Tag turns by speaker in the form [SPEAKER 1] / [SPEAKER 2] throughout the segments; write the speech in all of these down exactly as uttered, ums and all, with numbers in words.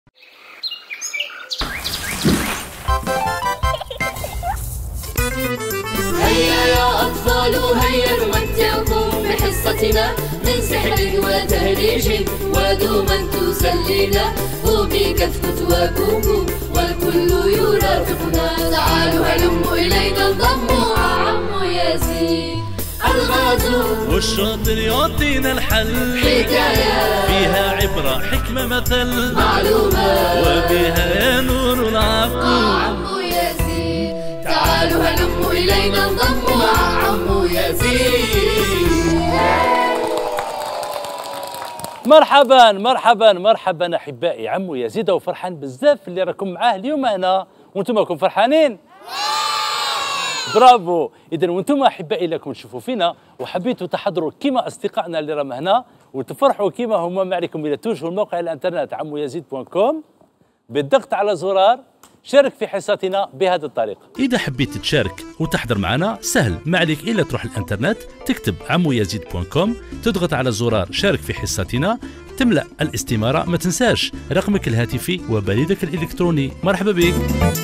[SPEAKER 1] هيا يا أطفال هيا نمتعكم بحصتنا من سحر وتهريج ودوما تسلينا وبك تفوت وكوكو والكل يرافقنا. تعالوا هلموا إلينا انضموا عمو ياسين الغازو
[SPEAKER 2] والشاطر يعطينا الحل،
[SPEAKER 1] حكاية
[SPEAKER 2] فيها عبرة حكمة مثل
[SPEAKER 1] معلومة
[SPEAKER 2] وبها نور العقل.
[SPEAKER 1] عمو ياسين تعالوا هلموا إلينا انضموا مع عمو ياسين.
[SPEAKER 3] مرحبا مرحبا مرحبا احبائي، عمو يزيد وفرحان بزاف اللي راكم معاه اليوم انا، وانتم راكم فرحانين؟ برافو. اذا وانتم احبائي لكم تشوفوا فينا وحبيتوا تحضروا كيما اصدقائنا اللي راهم هنا وتفرحوا كيما هما. ما عليكم الا توجهوا الموقع الانترنت عمو يزيد دوت كوم بالضغط على زرار شارك في حصتنا بهذه الطريقة.
[SPEAKER 2] إذا حبيت تشارك وتحضر معنا سهل، ما عليك إلا تروح الانترنت تكتب عمو يزيد دوت كوم، تضغط على زرار شارك في حصتنا، تملأ الاستمارة، ما تنساش رقمك الهاتفي وبريدك الإلكتروني. مرحبا بك.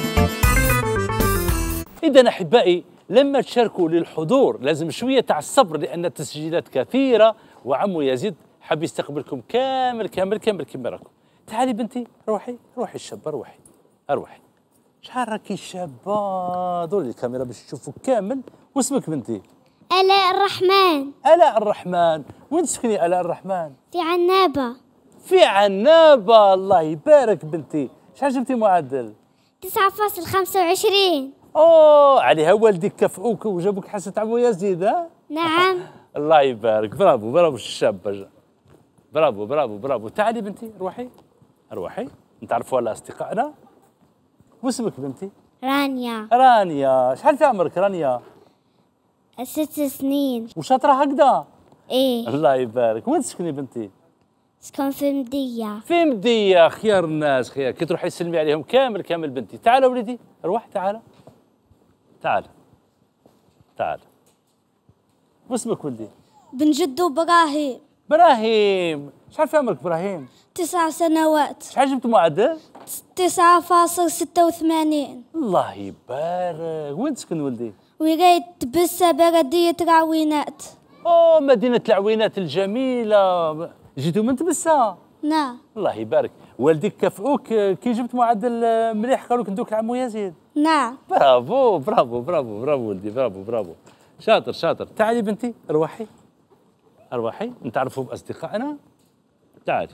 [SPEAKER 3] إذا أحبائي لما تشاركوا للحضور لازم شوية تاع الصبر، لأن التسجيلات كثيرة وعمو يزيد حاب يستقبلكم كامل كامل كامل كما راكم. تعالي بنتي روحي روحي الشابة روحي اروحي. شحال راكي شابة، دوري الكاميرا باش تشوفوا كامل. واسمك بنتي؟
[SPEAKER 4] آلاء الرحمن.
[SPEAKER 3] آلاء الرحمن. وين تسكني آلاء الرحمن؟
[SPEAKER 4] في عنابة.
[SPEAKER 3] في عنابة، الله يبارك بنتي. شحال جبتي معدل؟
[SPEAKER 4] تسعة فاصل خمسة وعشرين.
[SPEAKER 3] اوه عليها والديك كافئوك وجابوك حصة عمو يزيد ها؟
[SPEAKER 4] نعم.
[SPEAKER 3] الله يبارك، برافو برافو الشابة، برافو برافو برافو. تعالي بنتي روحي روحي نتعرفوا على أصدقائنا. واسمك بنتي؟
[SPEAKER 4] رانيا.
[SPEAKER 3] رانيا. شحال في عمرك رانيا؟
[SPEAKER 4] ست سنين.
[SPEAKER 3] وشاطرة هكذا؟
[SPEAKER 4] ايه.
[SPEAKER 3] الله يبارك. وين تسكني بنتي؟
[SPEAKER 4] سكن في مدية.
[SPEAKER 3] في مدية. خيار الناس خيار، كي تروحي تسلمي عليهم كامل كامل بنتي. تعال وليدي روح تعال تعال تعال. واسمك ولدي؟
[SPEAKER 4] بن جدو إبراهيم.
[SPEAKER 3] إبراهيم. شحال في عمرك إبراهيم؟
[SPEAKER 4] تسع سنوات.
[SPEAKER 3] شحال جبت معدل؟
[SPEAKER 4] تسعة فاصل ستة وثمانين.
[SPEAKER 3] الله يبارك. وين تسكن ولدي؟
[SPEAKER 4] ولاية بسة بلدية العوينات.
[SPEAKER 3] اوه مدينة العوينات الجميلة. جيتوا من تبسة؟
[SPEAKER 4] نعم.
[SPEAKER 3] الله يبارك. والديك كافئوك كي جبت معدل مليح، قالوا لك ندوك لعمو يزيد؟
[SPEAKER 4] نعم.
[SPEAKER 3] برافو برافو برافو برافو ولدي، برافو برافو. شاطر شاطر. تعالي بنتي اروحي اروحي نتعرفوا باصدقائنا. تعالي.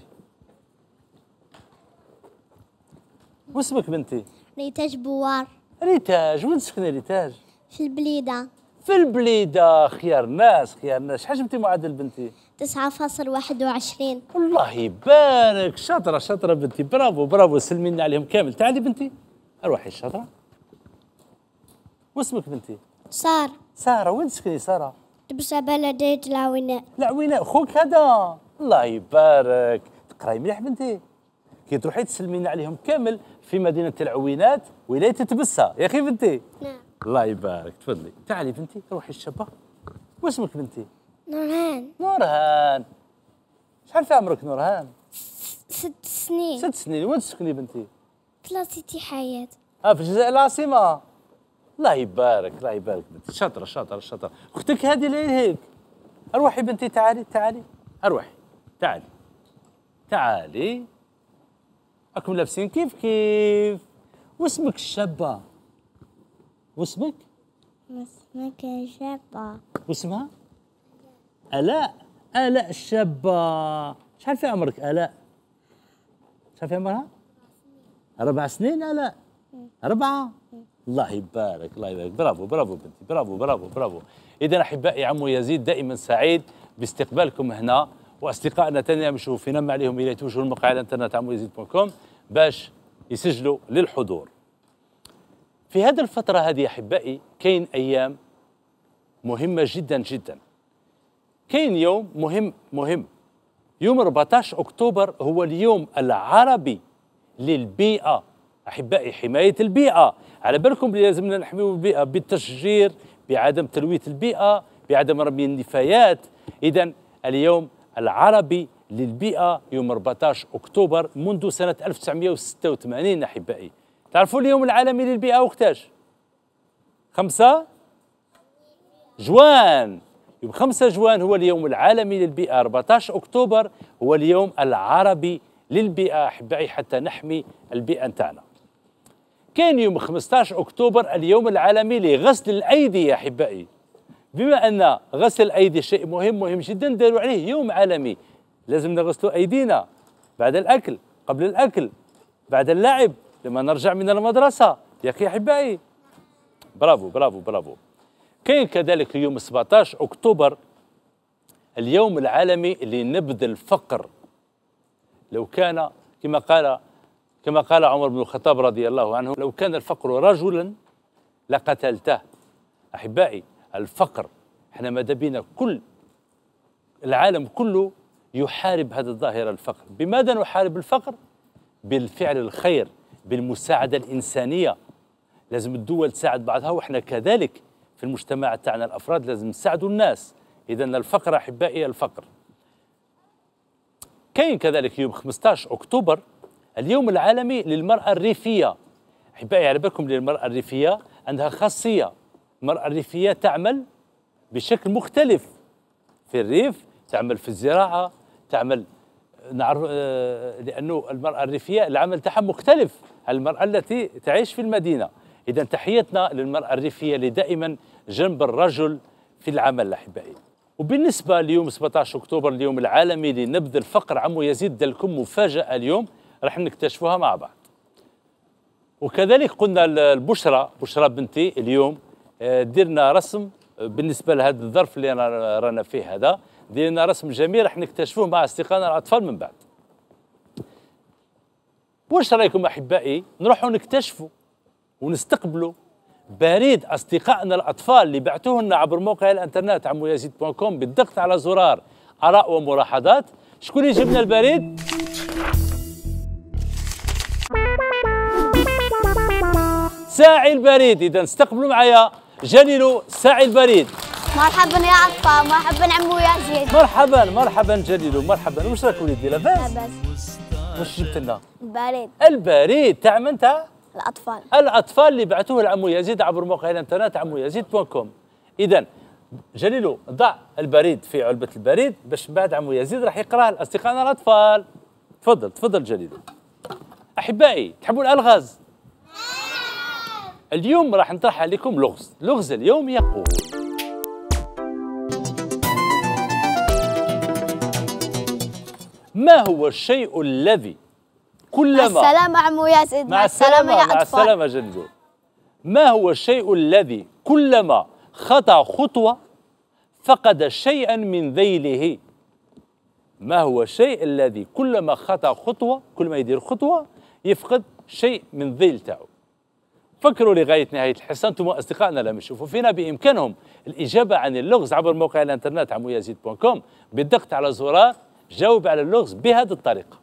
[SPEAKER 3] واسمك بنتي؟
[SPEAKER 4] ريتاج بوار.
[SPEAKER 3] ريتاج. وين تسكني ريتاج؟
[SPEAKER 4] في البليدة.
[SPEAKER 3] في البليدة. خيار ناس خيار ناس. شحال جبتي معدل بنتي؟
[SPEAKER 4] تسعة فاصل واحد وعشرين.
[SPEAKER 3] الله يبارك. شاطرة شاطرة بنتي، برافو برافو. سلمينا عليهم كامل. تعالي بنتي اروحي الشاطرة. واسمك بنتي؟
[SPEAKER 4] سارة.
[SPEAKER 3] سارة. وين تسكني سارة؟
[SPEAKER 4] بسة بلدية العوينات.
[SPEAKER 3] العوينات. خوك هذا. الله يبارك. تقراي مليح بنتي. كي تروحي تسلمينا عليهم كامل في مدينة العوينات ولاية تبسة يا أخي بنتي.
[SPEAKER 4] نعم.
[SPEAKER 3] الله يبارك. تفضلي. تعالي بنتي روحي الشابة. واسمك بنتي؟
[SPEAKER 4] نورهان.
[SPEAKER 3] نورهان. شحال في عمرك نورهان؟
[SPEAKER 4] ست سنين.
[SPEAKER 3] ست سنين. وين تسكني بنتي؟
[SPEAKER 4] ثلاثة حياة.
[SPEAKER 3] ها في الجزائر العاصمة. الله يبارك الله يبارك بنتي. شاطرة شاطرة شاطرة. أختك هذه اللي هيك. أروحي بنتي تعالي تعالي أروحي تعالي تعالي. راكم لابسين كيف كيف. واسمك الشابة؟ واسمك؟
[SPEAKER 4] اسمك شابة.
[SPEAKER 3] واسمها؟ آلاء. آلاء الشابة. شحال في عمرك آلاء؟ شحال في عمرها؟ أربع سنين آلاء. أربعة. الله يبارك الله يبارك. برافو برافو بنتي، برافو برافو برافو. إذا أحبائي عمو يزيد دائما سعيد باستقبالكم هنا، وأصدقائنا تاني يمشوا في نم عليهم إلى توجهوا الموقع الانترنت عمو يزيد دوت كوم باش يسجلوا للحضور. في هذه الفترة هذه أحبائي كاين أيام مهمة جدا جدا. كاين يوم مهم مهم يوم أربعطاش أكتوبر، هو اليوم العربي للبيئة. أحبائي حماية البيئة، على بالكم بلي لازمنا نحميو البيئة بالتشجير، بعدم تلويث البيئة، بعدم رمي النفايات. إذا اليوم العربي للبيئة يوم أربعطاش أكتوبر منذ سنة ألف وتسعمائة وستة وثمانين أحبائي. تعرفوا اليوم العالمي للبيئة وقتاش؟ خمسة جوان. يوم خمسة جوان هو اليوم العالمي للبيئة، أربعطاش أكتوبر هو اليوم العربي للبيئة أحبائي حتى نحمي البيئة نتاعنا. كان يوم خمسطاش أكتوبر اليوم العالمي لغسل الأيدي يا أحبائي. بما أن غسل الأيدي شيء مهم مهم جدا داروا عليه يوم عالمي. لازم نغسلوا أيدينا بعد الأكل، قبل الأكل، بعد اللعب، لما نرجع من المدرسة يا أخي أحبائي. برافو برافو برافو. كاين كذلك يوم سبعطاش أكتوبر اليوم العالمي لنبذ الفقر. لو كان كما قال كما قال عمر بن الخطاب رضي الله عنه: لو كان الفقر رجلا لقتلته. أحبائي الفقر احنا ماذا بينا كل العالم كله يحارب هذه الظاهرة الفقر. بماذا نحارب الفقر؟ بالفعل الخير، بالمساعدة الإنسانية. لازم الدول تساعد بعضها، وإحنا كذلك في المجتمع تاعنا الأفراد لازم نساعدوا الناس. إذا الفقر أحبائي الفقر. كاين كذلك يوم خمسطاش أكتوبر اليوم العالمي للمرأة الريفية. أحبائي على بالكم للمرأة الريفية عندها خاصية. المرأة الريفية تعمل بشكل مختلف في الريف، تعمل في الزراعة، تعمل نعرف لأنه المرأة الريفية العمل تاعها مختلف عن المرأة التي تعيش في المدينة. إذا تحيتنا للمرأة الريفية اللي دائما جنب الرجل في العمل أحبائي. وبالنسبة ليوم سبعطاش أكتوبر اليوم العالمي لنبذ الفقر، عمو يزيد دار لكم مفاجأة اليوم راح نكتشفوها مع بعض. وكذلك قلنا البشرى بشرى بنتي اليوم درنا رسم بالنسبة لهذا الظرف اللي أنا رانا فيه هذا، درنا رسم جميل راح نكتشفوه مع أصدقائنا الأطفال من بعد. واش رايكم أحبائي نروحوا نكتشفوا ونستقبلوا بريد أصدقائنا الأطفال اللي بعثوه لنا عبر موقع الإنترنت عمو يزيد دوت كوم بالضغط على زرار آراء وملاحظات. شكون اللي جبنا البريد؟ ساعي البريد. إذا استقبلوا معايا جليل ساعي البريد.
[SPEAKER 4] مرحبا يا أطفال، مرحبا عمو يزيد.
[SPEAKER 3] مرحبا مرحبا جليل مرحبا. واش راك وليدي لاباس؟
[SPEAKER 4] لاباس.
[SPEAKER 3] واش جبت لنا؟
[SPEAKER 4] البريد.
[SPEAKER 3] البريد تاع من تاع؟
[SPEAKER 4] الأطفال.
[SPEAKER 3] الأطفال اللي بعثوه لعمو يزيد عبر موقع الإنترنت عمو يزيد دوت كوم. إذا جليل ضع البريد في علبة البريد باش بعد عمو يزيد راح يقراه لأصدقائنا الأطفال. تفضل تفضل جليل. أحبائي تحبوا الألغاز؟ اليوم راح نطرح عليكم لغز. لغز اليوم يقول: ما هو الشيء الذي كلما
[SPEAKER 4] مع السلامة عمو يزيد.
[SPEAKER 3] مع السلامة يا أطفال. مع السلامة جليل. ما هو الشيء الذي كلما خطى خطوة فقد شيئا من ذيله؟ ما هو الشيء الذي كلما خطى خطوة، كل ما يدير خطوة يفقد شيء من ذيل تاعو؟ فكروا لغاية نهاية الحصة أنتم أصدقائنا لما يشوفوا فينا بإمكانهم الإجابة عن اللغز عبر موقع الإنترنت عمو يزيد دوت كوم بالضغط على زرار جاوب على اللغز بهذه الطريقة.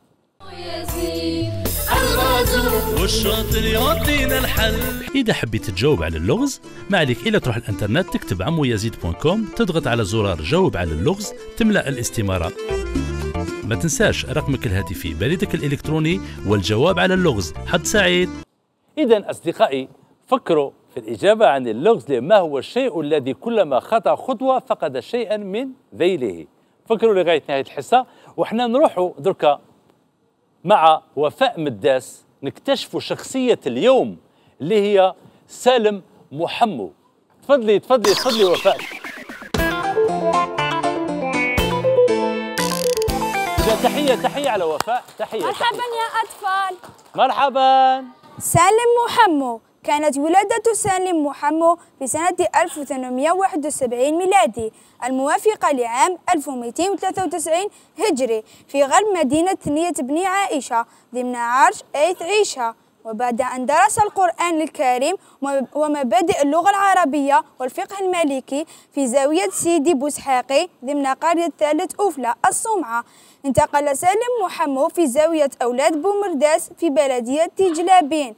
[SPEAKER 2] والشاطر يعطينا الحل. إذا حبيت تجاوب على اللغز ما عليك إلا تروح الإنترنت تكتب عمو يزيد دوت كوم، تضغط على زرار جاوب على اللغز، تملأ الاستمارة. ما تنساش رقمك الهاتفي، بريدك الإلكتروني والجواب على اللغز. حد سعيد.
[SPEAKER 3] إذا أصدقائي فكروا في الإجابة عن اللغز لما هو الشيء الذي كلما خطى خطوة فقد شيئا من ذيله. فكروا لغاية نهاية الحصة. وإحنا نروحوا دركا مع وفاء مداس نكتشفوا شخصية اليوم اللي هي سالم محمو. تفضلي تفضلي تفضلي وفاء. تحية تحية على وفاء. تحية.
[SPEAKER 5] مرحبا تحية. يا أطفال.
[SPEAKER 3] مرحبا.
[SPEAKER 5] سالم محمو. كانت ولادة سالم محمو في سنة ألف وثمانمائة وواحد وسبعين ميلادي الموافقة لعام ألف ومئتين وثلاثة وتسعين هجري في غرب مدينة ثنية بني عائشة ضمن عرش آيت عيشة. وبعد أن درس القرآن الكريم ومبادئ اللغة العربية والفقه المالكي في زاوية سيدي بوسحاقي ضمن قرية ثالث أوفلا الصومعة، انتقل سالم محمو في زاوية أولاد بومرداس في بلدية جلابين.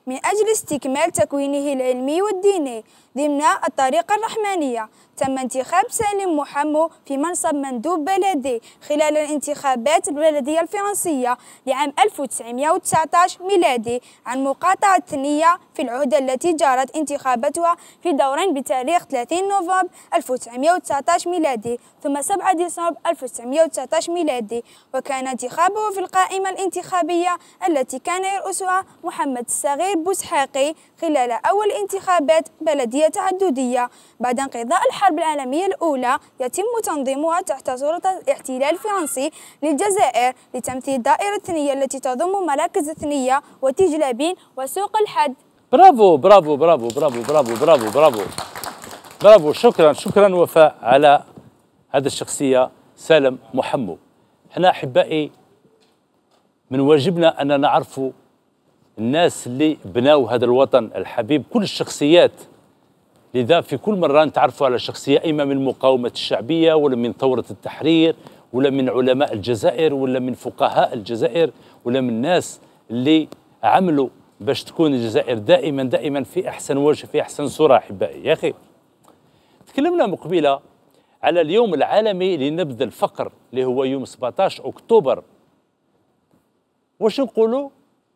[SPEAKER 5] من أجل استكمال تكوينه العلمي والديني ضمن الطريقة الرحمانية. تم انتخاب سالم محمو في منصب مندوب بلدي خلال الانتخابات البلدية الفرنسية لعام ألف وتسعمائة وتسعة عشر ميلادي عن مقاطعة ثنية في العهدة التي جرت انتخاباتها في دورين بتاريخ ثلاثين نوفمبر ألف وتسعمائة وتسعة عشر ميلادي ثم سبعة ديسمبر ألف وتسعمائة وتسعة عشر ميلادي، وكان انتخابه في القائمة الانتخابية التي كان يرأسها محمد الصغير بوسحاقي خلال أول انتخابات بلدية تعددية بعد انقضاء الحرب العالمية الأولى يتم تنظيمها تحت سلطة الاحتلال الفرنسي للجزائر لتمثيل الدائرة الثنية التي تضم مراكز الثنية وتجلابين وسوق الحد.
[SPEAKER 3] برافو برافو برافو برافو برافو برافو برافو برافو شكرا شكرا وفاء على هذه الشخصية سالم محمو. احنا أحبائي من واجبنا أننا نعرف الناس اللي بناو هذا الوطن الحبيب، كل الشخصيات، لذا في كل مرة نتعرفوا على شخصية إما من المقاومة الشعبية ولا من ثورة التحرير ولا من علماء الجزائر ولا من فقهاء الجزائر ولا من الناس اللي عملوا باش تكون الجزائر دائما دائما في أحسن وجه في أحسن صورة. أحبائي يا أخي تكلمنا مقبلة على اليوم العالمي لنبذ الفقر اللي هو يوم سبعة عشر أكتوبر. واش نقولوا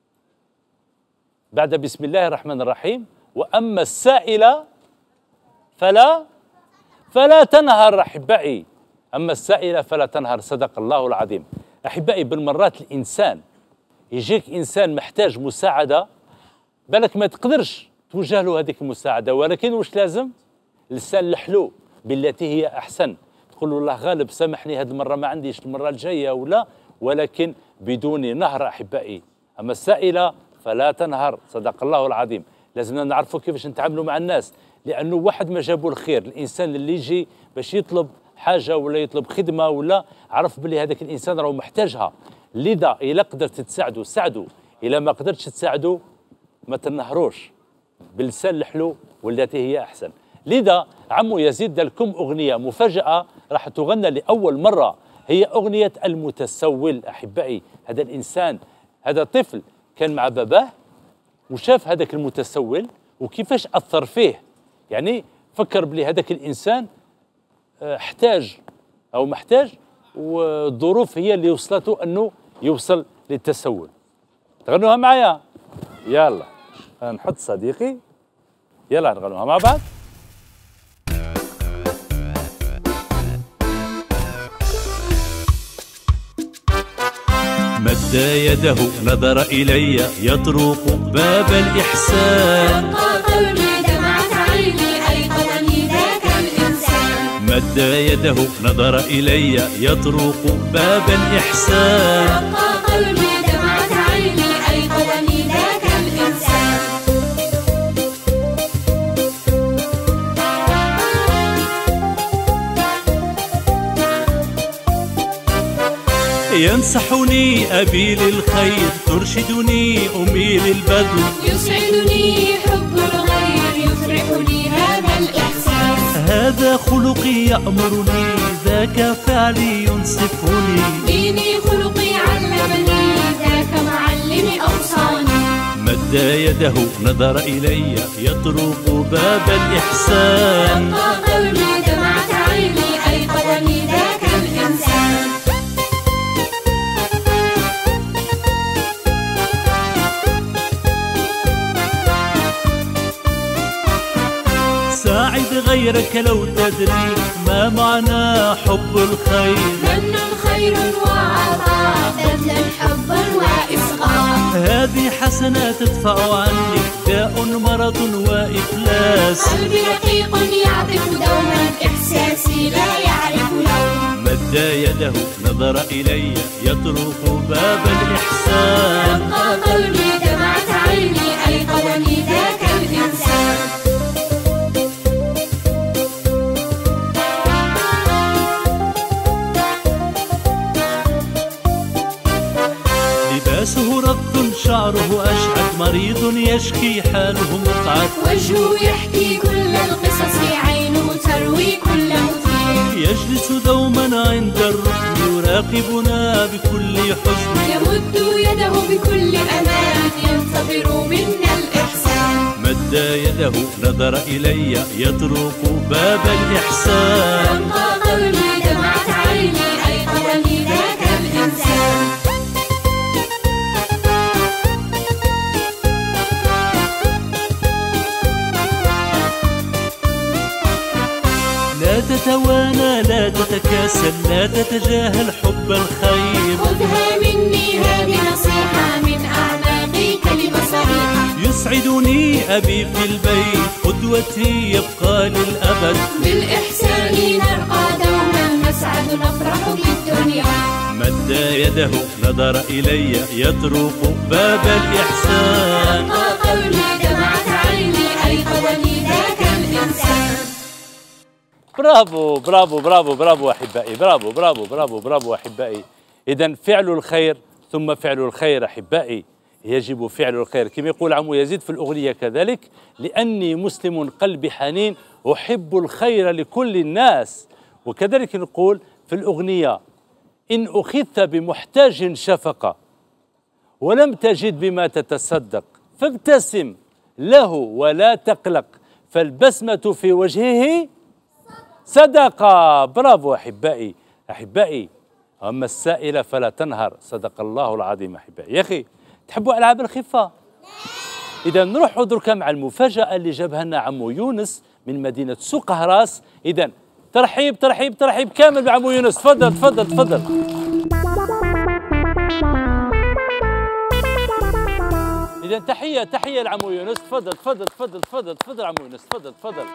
[SPEAKER 3] بعد بسم الله الرحمن الرحيم؟ وأما السائل فلا فلا تنهر. أحبائي أما السائل فلا تنهر، صدق الله العظيم. أحبائي بالمرات الإنسان يجيك إنسان محتاج مساعدة، بالك ما تقدرش توجه له هذيك المساعدة، ولكن واش لازم؟ لسان الحلو بالتي هي أحسن، تقول له الله غالب سامحني هذه المرة ما عنديش المرة الجاية ولا، ولكن بدون نهر. أحبائي أما السائل فلا تنهر، صدق الله العظيم. لازمنا نعرفوا كيفاش نتعاملوا مع الناس، لأنه واحد ما جابوا الخير. الإنسان اللي يجي باش يطلب حاجة ولا يطلب خدمة ولا عرف بلي هذاك الإنسان راهو محتاجها، لذا إلا قدرت تساعده ساعده، إلا ما قدرتش تساعده ما تنهروش، باللسان الحلو والتي هي أحسن. لذا عمو يزيد دار لكم أغنية مفاجأة راح تغنى لأول مرة، هي أغنية المتسول. أحبائي هذا الإنسان، هذا طفل كان مع باباه وشاف هذاك المتسول وكيفاش أثر فيه، يعني فكر بلي هذاك الإنسان احتاج أو محتاج، والظروف هي اللي وصلته أنه يوصل للتسول. تغنوها معايا؟ يلا نحط صديقي، يلا نغنوها مع بعض.
[SPEAKER 2] مد يده نظر إلي يطرق باب الإحسان،
[SPEAKER 1] رق قلبي دمعت عيني أيقظني ذاك الإنسان.
[SPEAKER 2] مد يده نظر إلي يطرق باب الإحسان،
[SPEAKER 1] رق قلبي دمعت عيني أيقظني ذاك الإنسان.
[SPEAKER 2] ينصحني أبي للخير، ترشدني أمي للبذل،
[SPEAKER 1] يسعدني حب الغير، يفرحني هذا الإحساس.
[SPEAKER 2] هذا خلقي يأمرني، ذاك فعلي ينصفني،
[SPEAKER 1] ديني خلقي علمني، ذاك معلم أوصاني.
[SPEAKER 2] مد يده نظر إلي يطرق باب الإحسان،
[SPEAKER 1] رق قلبي دمعت عيني أيقظني ذاك الإنسان.
[SPEAKER 2] ساعد غيرك لو تدري ما معنى حب الخير،
[SPEAKER 1] من خير وعطاء بذلا حبا وإصغاء.
[SPEAKER 2] هذه حسنات تدفع عني داء مرض وإفلاس،
[SPEAKER 1] قلبي رقيق يعطف دوما، إحساسي لا يعرف لوم.
[SPEAKER 2] مد يده نظر إلي يطرق باب الإحسان،
[SPEAKER 1] رق قلبي دمعت عيني أيقظني ذاك الإنسان.
[SPEAKER 2] لباسه رد شعره أشعث، مريض يشكي حاله مقعد،
[SPEAKER 1] وجهه يحكي كل القصص، عينه تروي كل مثير.
[SPEAKER 2] يجلس دوما عند الركن يراقبنا بكل حزن،
[SPEAKER 1] يمد يده بكل أمان، ينتظر منا الإحسان.
[SPEAKER 2] يده نظر إلي يطرق باب الإحسان.
[SPEAKER 1] أنقى قلبي دمعت عيني أيقظني ذاك الإنسان.
[SPEAKER 2] لا تتوانى لا تتكاسل لا تتجاهل حب الخير.
[SPEAKER 1] خذها مني هذه نصيحة من أعماقي كلمة صريحة.
[SPEAKER 2] يسعدني أبي في البيت قدوتي يبقى للأبد.
[SPEAKER 1] بالإحسان نرقى دوما نسعد نفرح بالدنيا.
[SPEAKER 2] مد يده نظر إلي يطرق باب الإحسان.
[SPEAKER 1] أنقى قلبي دمعت عيني أيقظني ذاك الإنسان.
[SPEAKER 3] برافو برافو برافو برافو أحبائي، برافو برافو برافو برافو أحبائي. إذا فعل الخير ثم فعل الخير أحبائي، يجب فعل الخير كما يقول عمو يزيد في الأغنية كذلك: لأني مسلم قلبي حنين أحب الخير لكل الناس. وكذلك نقول في الأغنية: إن أخذت بمحتاج شفقة ولم تجد بما تتصدق فابتسم له ولا تقلق فالبسمة في وجهه صدقة. برافو أحبائي أحبائي. أما السائل فلا تنهر، صدق الله العظيم أحبائي. يا أخي تحبوا ألعاب الخفة؟ إذا نروحوا دركا مع المفاجأة اللي جابها لنا عمو يونس من مدينة سوق هراس. إذا ترحيب ترحيب ترحيب كامل بعمو يونس. تفضل تفضل تفضل. إذا تحية تحية لعمو يونس. تفضل تفضل تفضل تفضل تفضل عمو يونس. تفضل تفضل.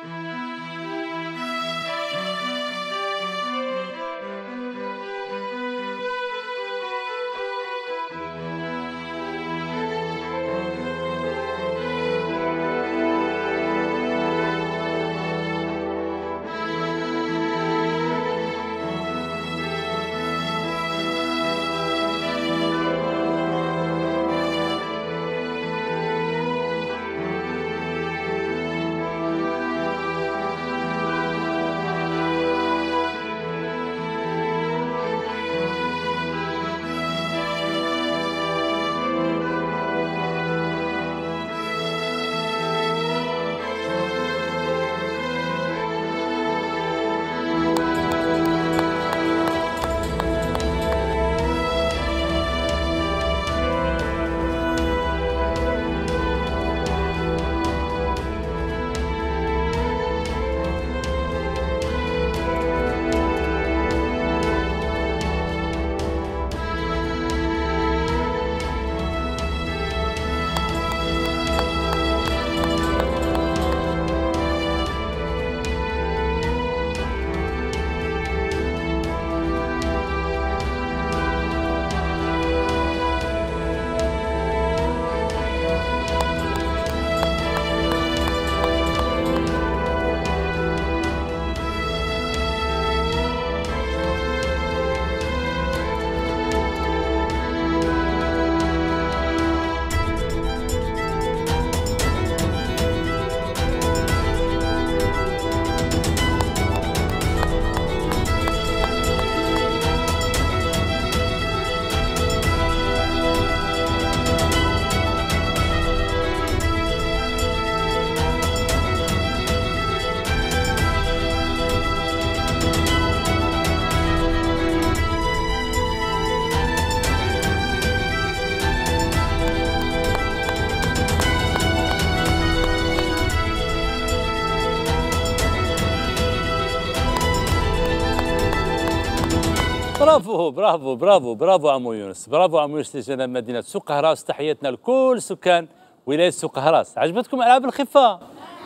[SPEAKER 3] برافو برافو برافو برافو عمو يونس. برافو عمو يونس لجناب مدينة سوق هراس. تحياتنا لكل سكان ولاية سوق هراس. عجبتكم ألعاب الخفة؟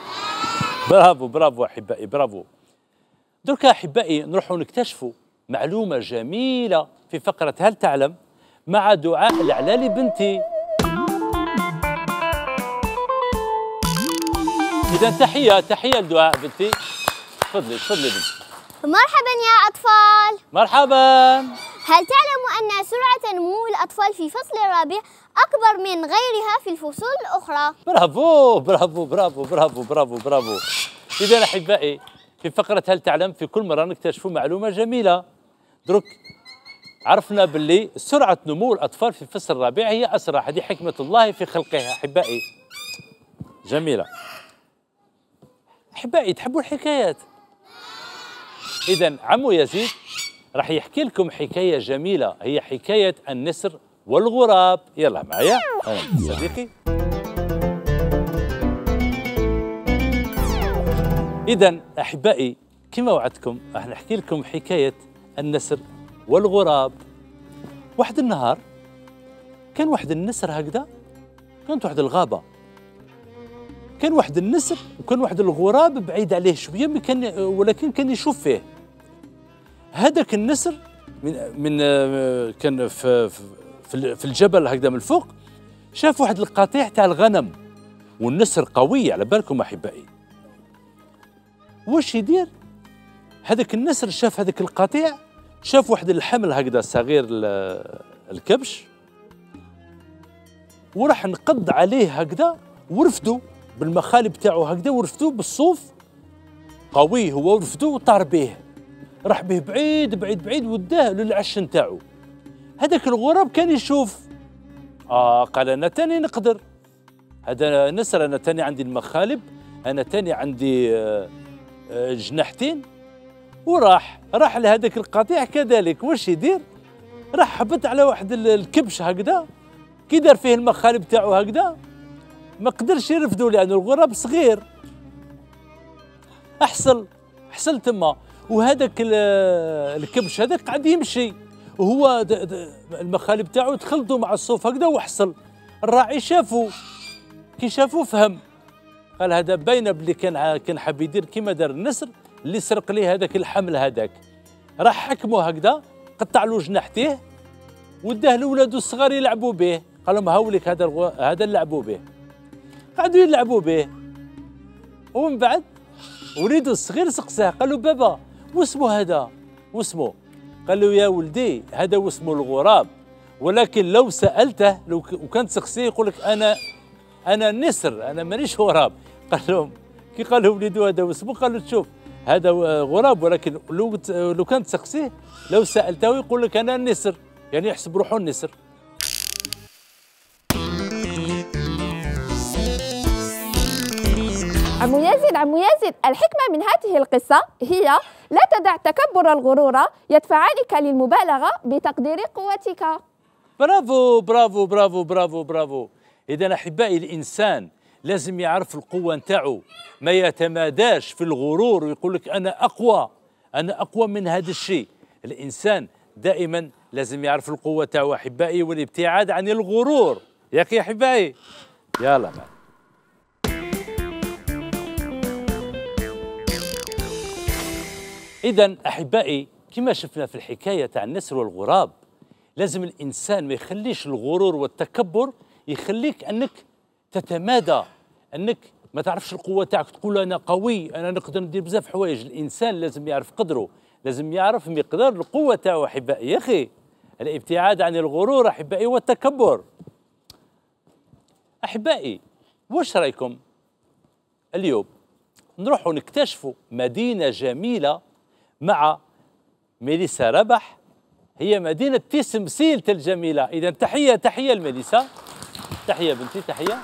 [SPEAKER 3] برافو برافو أحبائي برافو. دركا أحبائي نروحوا نكتشفوا معلومة جميلة في فقرة هل تعلم مع دعاء العلالي بنتي. إذا تحية تحية لدعاء بنتي. تفضلي تفضلي بنتي.
[SPEAKER 4] مرحبا يا أطفال.
[SPEAKER 2] مرحبا.
[SPEAKER 4] هل تعلموا أن سرعة نمو الأطفال في فصل الرابع أكبر من غيرها في الفصول الأخرى؟
[SPEAKER 3] برافو برافو برافو برافو برافو برافو. إذا أحبائي في فقرة هل تعلم في كل مرة نكتشفوا معلومة جميلة. درك عرفنا باللي سرعة نمو الأطفال في الفصل الرابع هي أسرع. هذه حكمة الله في خلقها أحبائي. جميلة. أحبائي تحبوا الحكايات؟ إذا عمو يزيد راح يحكي لكم حكاية جميلة، هي حكاية النسر والغراب. يلا معايا أنا صديقي. إذا أحبائي كما وعدتكم راح نحكي لكم حكاية النسر والغراب. واحد النهار كان واحد النسر هكذا، كانت واحد الغابة، كان واحد النسر وكان واحد الغراب بعيد عليه شوية كان ولكن كان يشوف فيه. هذاك النسر من من كان في في في الجبل هكذا من الفوق، شاف واحد القطيع تاع الغنم، والنسر قوي على بالكم احبائي. واش يدير؟ هذاك النسر شاف هذاك القطيع، شاف واحد الحمل هكذا صغير الكبش، وراح نقض عليه هكذا ورفدو بالمخالب تاعو هكذا، ورفدو بالصوف قوي هو، ورفدو وطار به، راح به بعيد بعيد بعيد وداه للعش نتاعو. هذاك الغراب كان يشوف، اه قال انا تاني نقدر، هذا نسر انا تاني عندي المخالب، انا تاني عندي آه آه جناحتين. وراح راح لهذاك القطيع كذلك. واش يدير؟ راح هبط على واحد الكبش هكذا، كي دار فيه المخالب تاعو هكذا ما قدرش يرفدو لأنه الغراب صغير. أحصل حصل تما، وهذاك الكبش هذاك قاعد يمشي، وهو المخالب تاعو تخلطوا مع الصوف هكذا وحصل. الراعي شافو، كي شافو فهم، قال هذا باينه بلي كان كان حاب يدير كيما دار النسر اللي سرق ليه هذاك الحمل هذاك. راح حكمه هكذا، قطع له جناحتيه وداه لولادو الصغار يلعبوا به، قال لهم هاوليك هذا الغو... هذا نلعبوا به. قعدوا يلعبوا به، ومن بعد وليدو الصغير سقساه، قال له بابا واسمه هذا؟ واسمه؟ قال له يا ولدي هذا واسمه الغراب، ولكن لو سألته لو وكان تسقسيه يقول لك أنا أنا نسر، أنا مانيش غراب. قال لهم كي قال له وليدو هذا واسمه، قال له شوف هذا غراب، ولكن لو لو كان تسقسيه لو سألته يقول لك أنا نسر، يعني يحسب روحه النسر.
[SPEAKER 6] عمو يزيد عمو يزيد الحكمة من هذه القصة هي لا تدع تكبر الغرور يدفعك للمبالغة بتقدير قوتك.
[SPEAKER 3] برافو برافو برافو برافو برافو. إذا أحبائي الإنسان لازم يعرف القوة نتاعو، ما يتماداش في الغرور ويقول لك أنا أقوى، أنا أقوى من هذا الشيء. الإنسان دائما لازم يعرف القوة تاعو أحبائي، والابتعاد عن الغرور. يا أخي أحبائي يلا معي. إذا أحبائي كما شفنا في الحكاية تاع النسر والغراب، لازم الإنسان ما يخليش الغرور والتكبر يخليك أنك تتمادى، أنك ما تعرفش القوة تاعك، تقول أنا قوي أنا نقدر ندير بزاف حوايج. الإنسان لازم يعرف قدره، لازم يعرف مقدار القوة تاعو أحبائي. يا أخي الابتعاد عن الغرور أحبائي والتكبر. أحبائي واش رأيكم اليوم نروحوا نكتشفوا مدينة جميلة مع ميليسا ربح، هي مدينة تيسمسيلت الجميلة. إذا تحية تحية لميليسا، تحية بنتي تحية.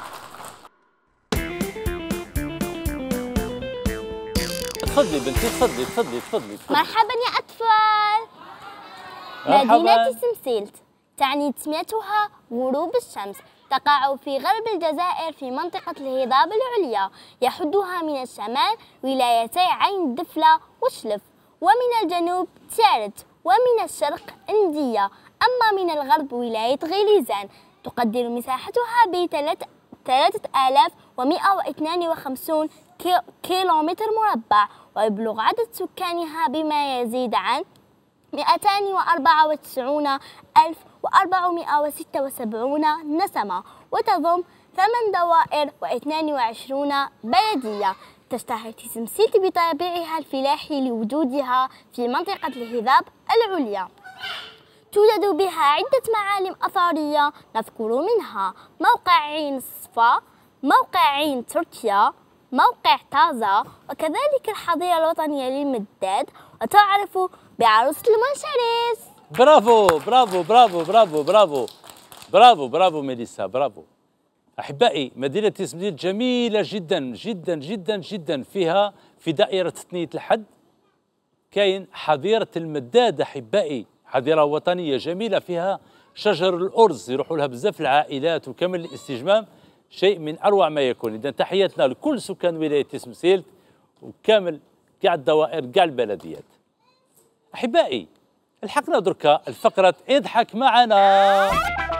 [SPEAKER 3] تفضلي بنتي تفضلي تفضلي تفضلي.
[SPEAKER 4] مرحبا يا أطفال. مدينة تيسمسيلت تعني تسميتها غروب الشمس، تقع في غرب الجزائر في منطقة الهضاب العليا، يحدها من الشمال ولايتي عين دفلة وشلف، ومن الجنوب تارت، ومن الشرق اندية، أما من الغرب ولاية غليزان. تقدر مساحتها ب ثلاثة آلاف ومئة واثنين وخمسين كيلومتر مربع، ويبلغ عدد سكانها بما يزيد عن مئتين وأربعة وتسعين ألف وأربعمئة وستة وسبعين نسمة، وتضم ثمان دوائر واثنين وعشرين بلدية. تشتهر تيسمسيلت بطابعها الفلاحي لوجودها في منطقة الهضاب العليا. توجد بها عدة معالم أثرية، نذكر منها موقع عين الصفا، موقع عين تركيا، موقع طازة، وكذلك الحظيرة الوطنية للمداد، وتعرف بعروسة المنشريس.
[SPEAKER 3] برافو برافو برافو برافو برافو برافو برافو ميليسا برافو. أحبائي مدينة تسمسيل جميلة جدا جدا جدا جدا، فيها في دائرة ثنية الحد كاين حظيرة المداد. أحبائي حظيرة وطنية جميلة فيها شجر الأرز يروحوا لها بزاف العائلات وكامل الاستجمام، شيء من أروع ما يكون. إذا تحياتنا لكل سكان ولاية تسمسيل وكامل كاع الدوائر كاع البلديات. أحبائي الحقنا دركا الفقرة اضحك معنا.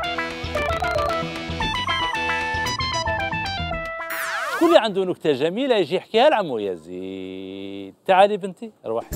[SPEAKER 3] شكون اللي عنده نكتة جميلة يجي يحكيها لعمو يزيد؟ تعالي بنتي روحي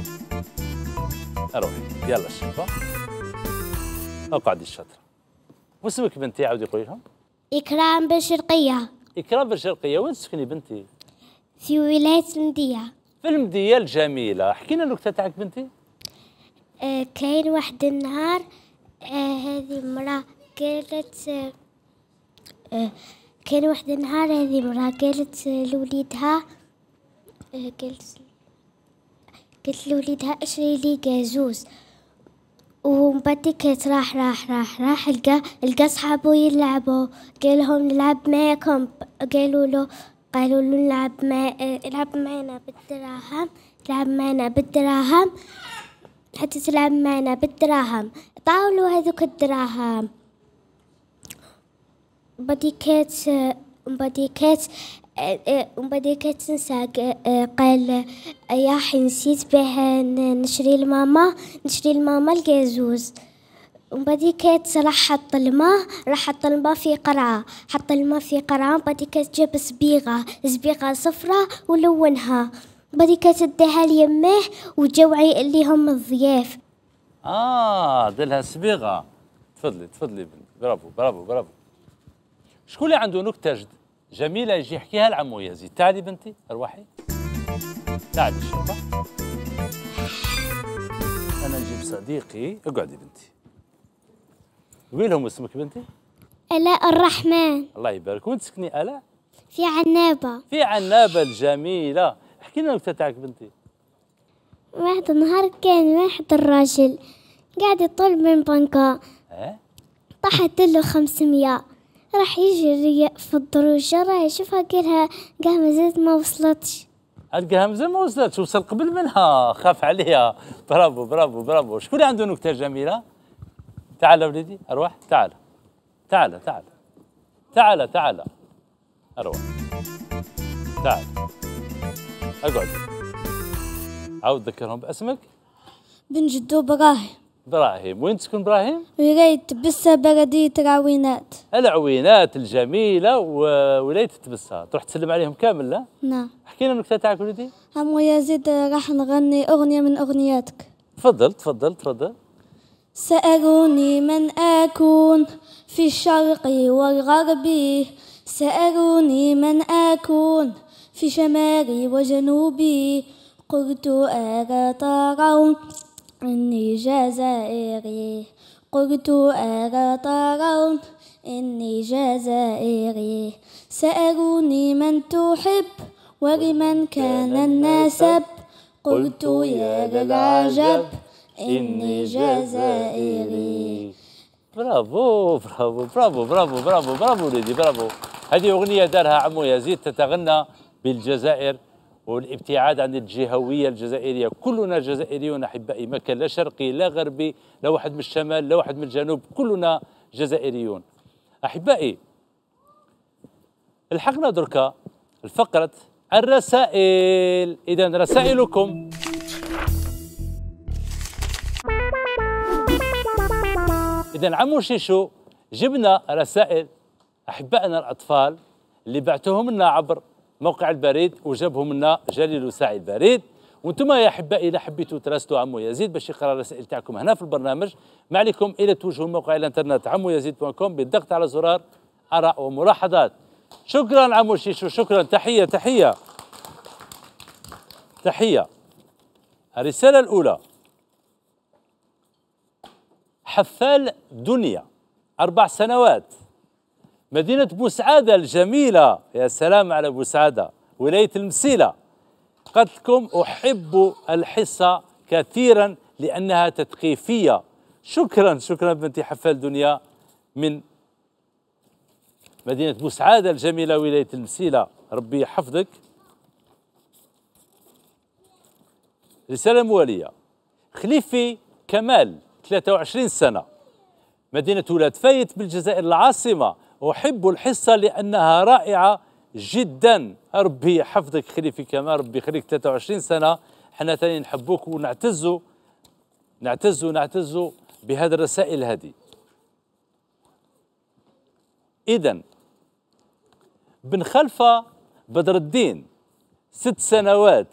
[SPEAKER 3] روحي يلا الشابة اقعدي الشاطرة. واسمك بنتي عاودي قولي لهم؟
[SPEAKER 4] إكرام بالشرقية.
[SPEAKER 3] إكرام بالشرقية. وين تسكني بنتي؟
[SPEAKER 4] في ولاية المدية.
[SPEAKER 3] في المدية الجميلة. احكينا النكتة تاعك بنتي.
[SPEAKER 4] آه كاين واحد النهار آه هذه مرأة قالت آه آه كاين واحد النهار هذه مرأة قالت لوليدها آه قالت قالت لوليدها اشري لي قازوز، ومن بعد كانت راح راح راح راح لقى لقى صحابو يلعبوا، قال لهم نلعب معاكم، قالوا له قالوا له نلعب مع العب معنا بالدراهم، تلعب معنا بالدراهم حتى تلعب معنا بالدراهم، عطاو له هذوك الدراهم. بعد كانت بعد كانت وبعد كانت تنسى، قال يا حي نسيت باه نشري لماما نشري لماما القازوز. ومن بعد كانت راح حط الماء راح حط الماء في قرعة حط الماء في قرعة بعد كانت جاب صبيغة صبيغة صفرة ولونها، بعد كانت اداها ليماه وجاو اللي هم الضياف.
[SPEAKER 3] اه دلها صبيغة. تفضلي تفضلي بنتي. برافو برافو برافو. شكون اللي عنده نكتة جميلة يجي يحكيها لعمو يزيد؟ تعالي بنتي ارواحي تعالي شوفا. انا نجيب صديقي. اقعدي بنتي. قولي لهم اسمك بنتي.
[SPEAKER 4] آلاء الرحمن.
[SPEAKER 3] الله يبارك. وين تسكني آلاء؟
[SPEAKER 4] في عنابة.
[SPEAKER 3] في عنابة الجميلة. احكي لنا النكتة تاعك بنتي.
[SPEAKER 4] واحد النهار كان واحد الراجل قاعد يطلب من بنكة،
[SPEAKER 3] اه
[SPEAKER 4] طاحت له خمسمية، راح يجري في الدروجة راه يشوفها قالها قاه مازالت ما وصلتش.
[SPEAKER 3] القاها مازال ما وصلتش، وصل قبل منها، خاف عليها. برافو برافو برافو. شكون اللي عنده نكتة جميلة؟ تعال وليدي أرواح. تعال تعال تعال تعال تعال أرواح. تعال أقعد. عاود ذكرهم باسمك.
[SPEAKER 7] بن جدو براهيم.
[SPEAKER 3] إبراهيم. وين تسكن إبراهيم؟
[SPEAKER 7] ولاية تبسة بلدية العوينات.
[SPEAKER 3] العوينات الجميلة وولاية تبسة. تروح تسلم عليهم كامل؟ لا؟
[SPEAKER 7] نعم.
[SPEAKER 3] احكي لنا النكتة تاعك وليدي.
[SPEAKER 7] عمو يزيد راح نغني أغنية من أغنياتك.
[SPEAKER 3] تفضل تفضل تفضل.
[SPEAKER 7] سألوني من أكون في الشرق والغرب، سألوني من أكون في شمالي وجنوبي، قلت ألا ترون إني جزائري، قلت ألا ترون إني جزائري. سألوني من تحب ولمن كان النسب، قلت يا للعجب إني جزائري.
[SPEAKER 3] برافو برافو برافو برافو برافو برافو وليدي برافو. هذه أغنية دارها عمو يزيد تتغنى بالجزائر والابتعاد عن الجهوية الجزائرية. كلنا جزائريون أحبائي، ما كان لا شرقي لا غربي لا واحد من الشمال لا واحد من الجنوب، كلنا جزائريون أحبائي. الحقنا دركا الفقرة الرسائل. إذا رسائلكم. إذا عمو شيشو جبنا رسائل أحبائنا الأطفال اللي بعتوهم لنا عبر موقع البريد وجابهم لنا جليل وسعيد بريد. وانتم يا أحبائي إذا حبيتوا تراسلوا عمو يزيد باش يقرا الرسائل تاعكم هنا في البرنامج، ما عليكم إلا توجهوا موقع الانترنت عمو يزيد دوت كوم بالضغط على زرار آراء وملاحظات. شكرا عمو شيشو شكرا. تحية تحية تحية. الرسالة الأولى حفال دنيا أربع سنوات، مدينة بوسعادة الجميلة. يا سلام على بوسعادة، ولاية المسيلة. قالت لكم أحب الحصة كثيرا لأنها تثقيفية. شكرا شكرا بنتي حفال دنيا من مدينة بوسعادة الجميلة ولاية المسيلة، ربي يحفظك. رسالة موالية: خليفي كمال ثلاثة وعشرين سنة، مدينة ولاد فايت بالجزائر العاصمة، أحب الحصة لأنها رائعة جدا. ربي يحفظك خليفي كمال، ربي يخليك. ثلاثة وعشرين سنة، احنا ثاني نحبوك ونعتزوا نعتزوا نعتزوا بهذه الرسائل هذه. إذن بن خلفة بدر الدين ست سنوات،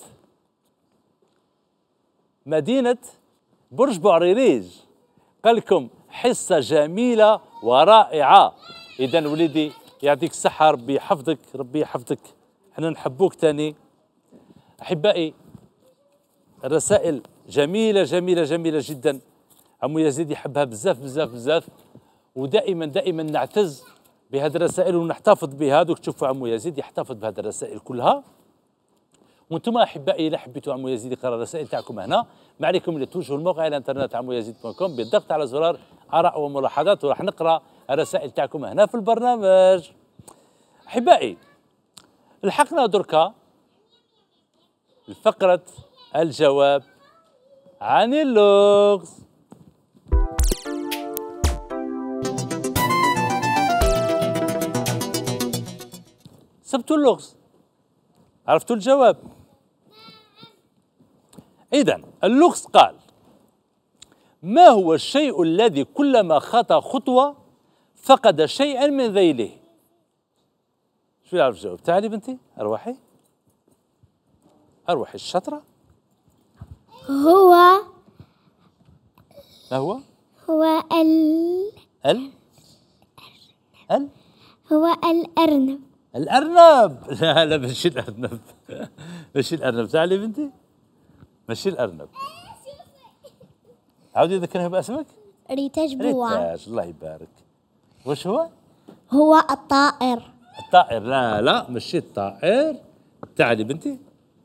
[SPEAKER 3] مدينة برج بوعريريج، قال لكم حصة جميلة ورائعة. إذن وليدي يعطيك الصحة، ربي يحفظك ربي يحفظك، احنا نحبوك تاني. أحبائي الرسائل جميلة جميلة جميلة جدا، عمو يزيد يحبها بزاف بزاف بزاف، ودائما دائما نعتز بهذه الرسائل ونحتفظ بها. دوك تشوفوا عمو يزيد يحتفظ بهذه الرسائل كلها. وانتم احبائي اذا حبيتوا عمو يزيد يقرا الرسائل تاعكم هنا، ما عليكم الا توجهوا الموقع الانترنت عمو يزيد دوت كوم بالضغط على زرار اراء وملاحظات، وراح نقرا الرسائل تاعكم هنا في البرنامج. احبائي لحقنا دركا الفقرة الجواب عن اللغز. سبتوا اللغز، عرفتوا الجواب. إذن اللغز قال: ما هو الشيء الذي كلما خطى خطوة فقد شيئا من ذيله؟ شو يعرف الجواب؟ تعالي بنتي أروحي أروحي الشطرة.
[SPEAKER 7] هو
[SPEAKER 3] ما هو؟
[SPEAKER 7] هو ال
[SPEAKER 3] ال ال
[SPEAKER 7] هو الأرنب.
[SPEAKER 3] الأرنب. لا لا ماشي الأرنب ماشي الأرنب. تعالي بنتي، ماشي الأرنب. عاودي ذكرها باسمك.
[SPEAKER 7] ريتاج بوع.
[SPEAKER 3] ريتاج، الله يبارك. وش هو؟
[SPEAKER 7] هو الطائر.
[SPEAKER 3] الطائر. لا لا ماشي الطائر. تعالي بنتي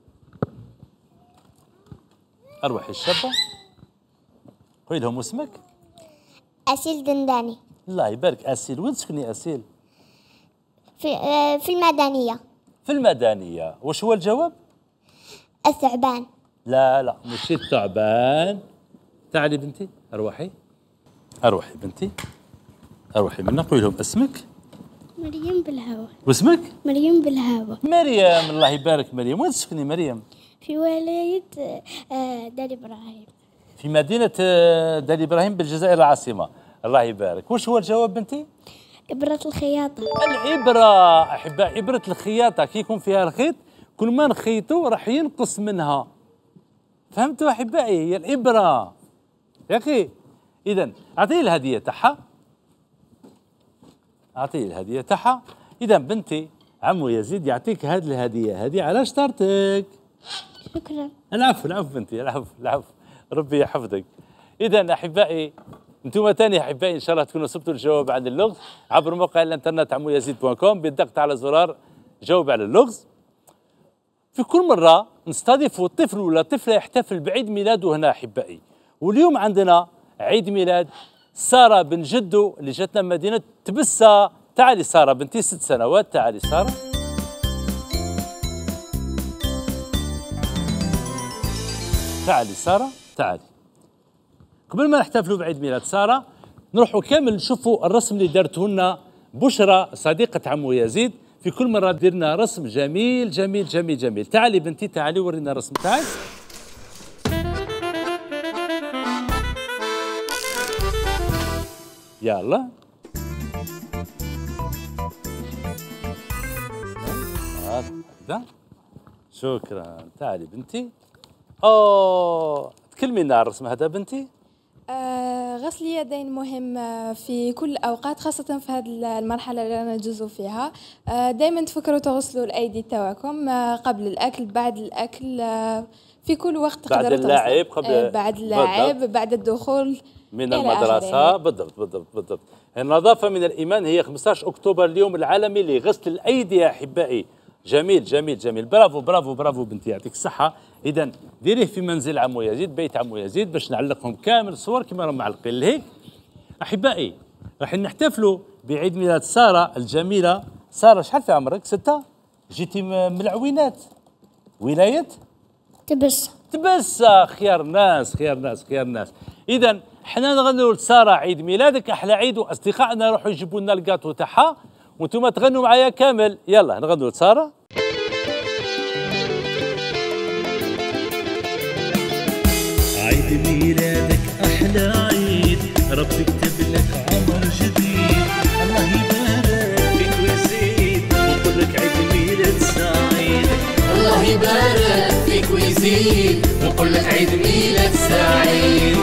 [SPEAKER 3] أروحي الشابة. قولي لهم اسمك.
[SPEAKER 7] أسيل دنداني.
[SPEAKER 3] الله يبارك. أسيل، وين تسكني أسيل؟
[SPEAKER 7] في آه في المدنية.
[SPEAKER 3] في المدنية. وش هو الجواب؟
[SPEAKER 7] الثعبان.
[SPEAKER 3] لا لا ماشي الثعبان. تعالي بنتي أروحي أروحي بنتي أروحي منا. قولي لهم اسمك.
[SPEAKER 7] مريم بالهوا.
[SPEAKER 3] واسمك؟
[SPEAKER 7] مريم بالهوا.
[SPEAKER 3] مريم، الله يبارك. مريم، وين تسكني مريم؟
[SPEAKER 7] في ولاية آه دال إبراهيم.
[SPEAKER 3] في مدينة دال إبراهيم بالجزائر العاصمة، الله يبارك. وش هو الجواب بنتي؟
[SPEAKER 7] إبرة الخياطة.
[SPEAKER 3] الإبرة. أحباء إبرة الخياطة كي يكون فيها الخيط كل ما نخيطوا راح ينقص منها. فهمتوا أحبائي؟ هي الإبرة يا أخي. إذن أعطيه الهدية تاعها، أعطيه الهدية تاعها. إذن بنتي عمو يزيد يعطيك هذه الهدية هذه على شطارتك.
[SPEAKER 7] شكرا.
[SPEAKER 3] العفو العفو بنتي، العفو العفو، ربي يحفظك. إذن أحبائي انتم تاني احبائي ان شاء الله تكونوا صبتوا الجواب عن اللغز عبر موقع الانترنت عمو يزيد دوت كوم بالضغط على زرار جاوب على اللغز. في كل مره نستضيف طفل ولا طفله يحتفل بعيد ميلاده هنا احبائي، واليوم عندنا عيد ميلاد ساره بن جدو اللي جاتنا من مدينه تبسه. تعالي ساره بنتي، ست سنوات. تعالي ساره. تعالي ساره تعالي. قبل ما نحتفلوا بعيد ميلاد ساره نروحوا كامل نشوفوا الرسم اللي دارته لنا بشرى صديقه عمو يزيد. في كل مره ديرنا رسم جميل جميل جميل جميل. تعالي بنتي تعالي ورينا الرسم تاعك. يلا هذا. شكرا. تعالي بنتي. اوه تكلمي لنا الرسم هذا بنتي.
[SPEAKER 8] آه غسل اليدين مهم في كل الأوقات، خاصة في هذه المرحلة اللي رانا ندوزو فيها. آه دائما تفكروا تغسلوا الأيدي تاعكم آه قبل الأكل، بعد الأكل، آه في كل وقت تقدروا
[SPEAKER 3] بعد اللعب قبل
[SPEAKER 8] آه بعد اللعب بعد الدخول
[SPEAKER 3] من المدرسة. بالضبط بالضبط بالضبط. النظافة من الإيمان. هي خمسة عشر أكتوبر اليوم العالمي لغسل الأيدي يا أحبائي. جميل جميل جميل. برافو برافو برافو بنتي يعطيك الصحة. إذا ديريه في منزل عمو يزيد، بيت عمو يزيد، باش نعلقهم كامل صور كما راهم معلقين لهيك. أحبائي راح نحتفلوا بعيد ميلاد ساره الجميله. ساره شحال في عمرك؟ ستة؟ جيتي من العوينات ولايه
[SPEAKER 7] تبس
[SPEAKER 3] تبسه. خيار ناس خيار ناس خيار ناس. اذا حنا نغنوا لساره عيد ميلادك احلى عيد، واصدقائنا يروحوا يجيبوا لنا الكاطو تاعها وانتم تغنوا معايا كامل. يلا نغنوا لساره.
[SPEAKER 2] عيد ميلادك أحلى عيد، ربي كتب لك عمر جديد، الله يبارك فيك ويزيد ونقول لك عيد ميلاد سعيد.
[SPEAKER 1] الله يبارك فيك ويزيد ونقول لك عيد ميلاد سعيد.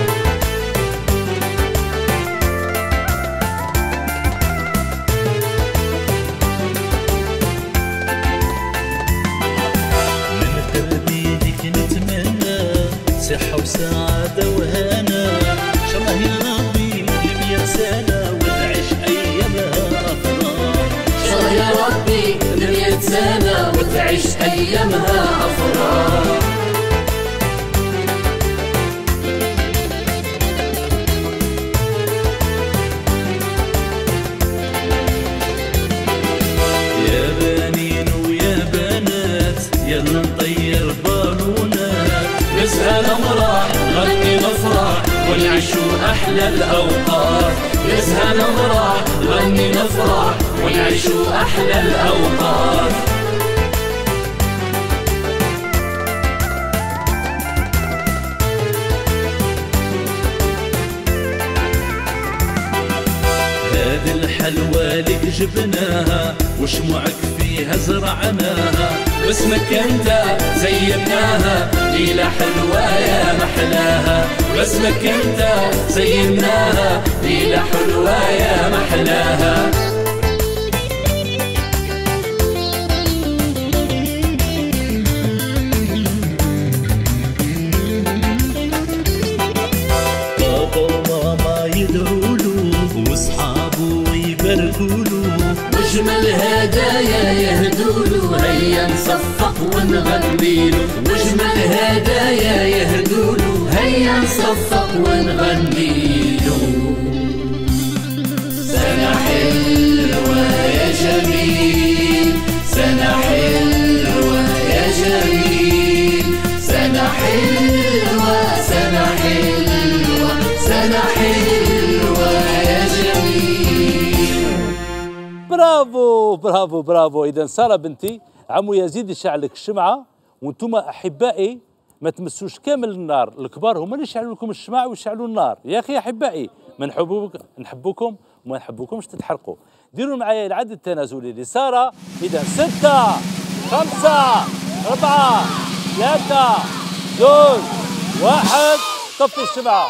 [SPEAKER 2] صحة وسعادة وهنا، إن شاء الله يا ربي لمية سنة وتعيش أيامها أفراح.
[SPEAKER 1] إن شاء الله يا ربي لمية سنة وتعيش أيامها أفراح.
[SPEAKER 2] يا بنين ويا بنات يلا نطير بالونات،
[SPEAKER 1] نسهى نمرح نغني نفرح ونعيشوا أحلى الأوقات. نسهى نمرح نغني نفرح ونعيشوا أحلى الأوقات.
[SPEAKER 2] هذه الحلوى لك جبناها وشموعك فيها زرعناها،
[SPEAKER 1] باسمك انت زيناها ليلة حلوة يا محلاها. باسمك انت زيناها ليلة حلوة يا محلاها.
[SPEAKER 2] بابا وماما يدعوله واصحابه يباركوله،
[SPEAKER 1] واجمل هدايا يهدوله هيا نصفق ونغنيله. واجمل هدايا يهدوله هيا نصفق ونغنيله. سنة حلوة يا جميل، سنة حلوة يا جميل، سنة حلوة سنة حلوة سنة حلوة يا جميل.
[SPEAKER 3] برافو برافو برافو. اذا ساره بنتي عمو يزيد يشعل لك الشمعه، وانتم احبائي ما تمسوش كامل النار، الكبار هما اللي يشعلوا لكم الشمع ويشعلوا النار. يا اخي احبائي ما نحبوك نحبوكم وما نحبوكمش تتحرقوا. ديروا معايا العد التنازلي لساره. اذا ستة خمسة أربعة ثلاثة زوج واحد طفوا الشمعة.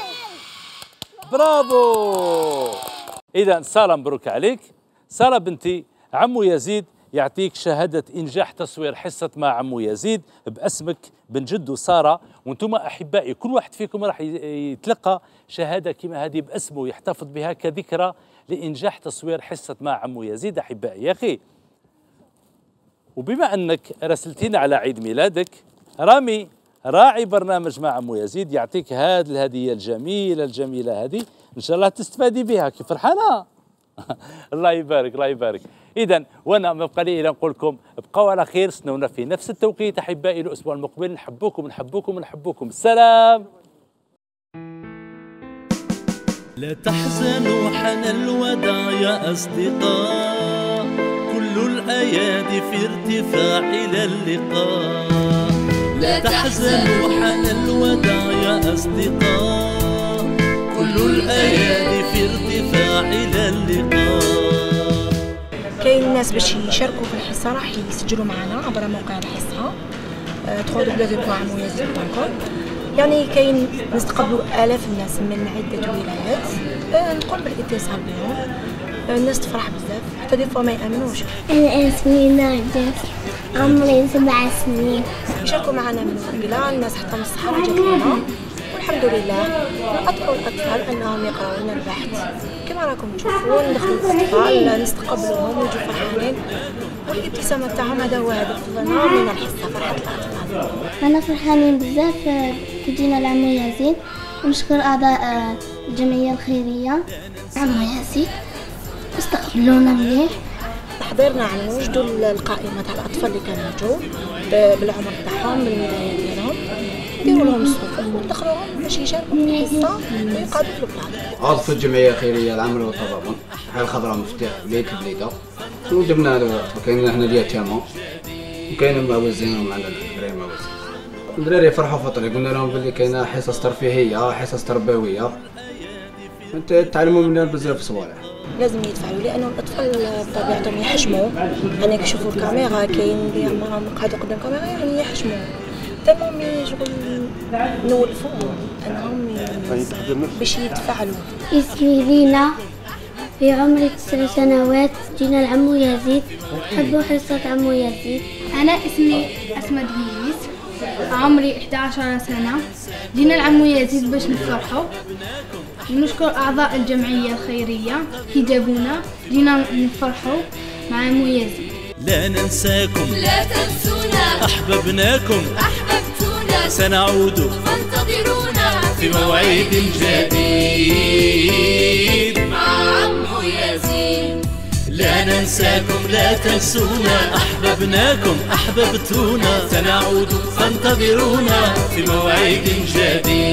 [SPEAKER 3] برافو. اذا ساره مبروك عليك. ساره بنتي عمو يزيد يعطيك شهادة إنجاح تصوير حصة مع عمو يزيد باسمك بن جدو سارة، وانتم أحبائي كل واحد فيكم راح يتلقى شهادة كما هذه باسمه يحتفظ بها كذكرى لإنجاح تصوير حصة مع عمو يزيد. أحبائي يا أخي، وبما أنك راسلتينا على عيد ميلادك، رامي راعي برنامج مع عمو يزيد يعطيك هذه الهدية الجميلة الجميلة هذه، إن شاء الله تستفادي بها. كيف فرحانة؟ الله يبارك الله يبارك. إذا وأنا ما بقى لي إلا نقول لكم ابقوا على خير، استنونا في نفس التوقيت أحبائي الأسبوع المقبل. نحبوكم نحبوكم نحبوكم. السلام.
[SPEAKER 2] لا تحزنوا حان الوداع يا أصدقاء، كل الأيادي في ارتفاع إلى اللقاء. لا تحزنوا حان الوداع يا أصدقاء، كل الأيادي في ارتفاع إلى اللقاء.
[SPEAKER 9] كاين الناس باش يشاركوا في الحصة راح يسجلوا معنا عبر موقع الحصة دبليو دبليو دبليو بوان عمو يزيد دوت كوم. يعني كاين نستقبلوا آلاف الناس من عدة ولايات، نقوم بالاتصال بهم. الناس تفرح بزاف حتى دي فوا ما يامنوش.
[SPEAKER 7] أنا اسمي نرجس، عمري سبع سنين.
[SPEAKER 9] يشاركوا معنا من انجلا الناس حتى من الصحراء جات لنا، والحمد لله نطلعوا الاطفال انهم يقراوا لنا البحث. كما راكم تشوفوا ندخلوا الاطفال نستقبلوهم ويجوا فرحانين، والابتسامه تاعهم هذا هو هدفنا من الحصه، فرحه الاطفال.
[SPEAKER 7] أنا فرحانين بزاف كي جينا لعمو يزيد، ونشكر أعضاء الجمعية الخيرية عمو يزيد. استقبلونا مليح.
[SPEAKER 9] تحضيرنا على نوجدوا القائمة تاع الأطفال اللي كانوا يجوا بالعمر تاعهم بالولايات ديالهم، نديروا لهم الصفوف وندخلوهم باش يشاركوا في الحصة ويقابلوا بعض.
[SPEAKER 10] عضو في الجمعية الخيرية العمل والتضامن حي الخضراء مفتاح بلاد البليدة، وجبنا كاين هنا اليتامى وكاين الموازين معنا الدراري الموازين. الدراري فرحوا فطري، قلنا لهم بلي كاينه حصص ترفيهيه حصص تربويه تعلموا منها بزاف صوالح.
[SPEAKER 9] لازم يدفعوا لانه الاطفال بطبيعتهم يحشموا، يعني كيشوفوا الكاميرا كاين اللي راهم قاعدين قدام الكاميرا يعني يحشموا، تمام شغل نولفوهم انهم باش يتفاعلوا.
[SPEAKER 7] اسمي لينا، في عمري تسع سنوات، جينا لعمو يزيد، نحبوا حصة عمو يزيد.
[SPEAKER 11] أنا اسمي أسماء دبيليس، عمري إحدى عشرة سنة، جينا لعمو يزيد باش نفرحوا. نشكر أعضاء الجمعية الخيرية كي جابونا، جينا نفرحوا مع عمو يزيد.
[SPEAKER 12] لا ننساكم
[SPEAKER 1] لا تنسونا،
[SPEAKER 12] أحببناكم
[SPEAKER 1] أحببتونا،
[SPEAKER 12] سنعود
[SPEAKER 1] فانتظرونا
[SPEAKER 12] في موعد جديد
[SPEAKER 1] مع عمو يزيد.
[SPEAKER 12] لا ننساكم لا تنسونا، أحببناكم أحببتونا، سنعود فانتظرونا في موعد جديد.